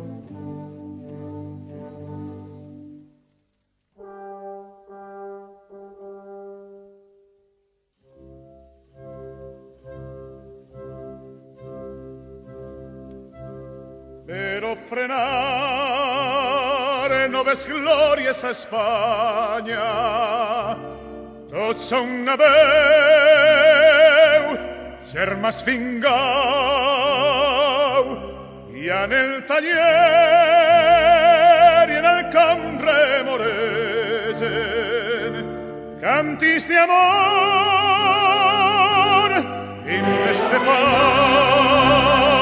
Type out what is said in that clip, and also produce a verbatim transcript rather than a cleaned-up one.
Pero frenar no ves glorias a Espanya, tots són una veu, germans fingau, i en el taller i en el camp remoregen cantis d'amor in l'estepà.